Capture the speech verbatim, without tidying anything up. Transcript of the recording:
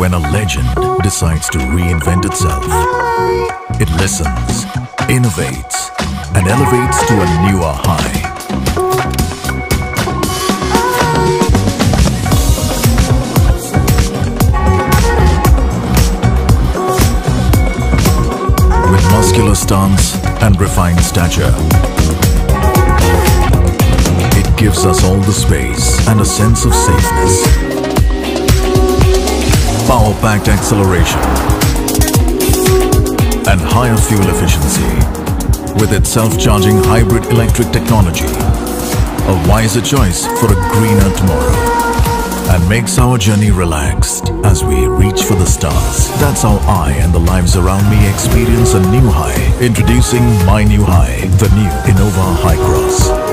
when a legend decides to reinvent itself. It listens, innovates, and elevates to a newer high. With muscular stance and refined stature, it gives us all the space and a sense of safeness. Power-packed acceleration and higher fuel efficiency with its self-charging hybrid electric technology, a wiser choice for a greener tomorrow, and makes our journey relaxed as we reach for the stars. That's how I and the lives around me experience a new high. Introducing my new high, the new Innova Hycross.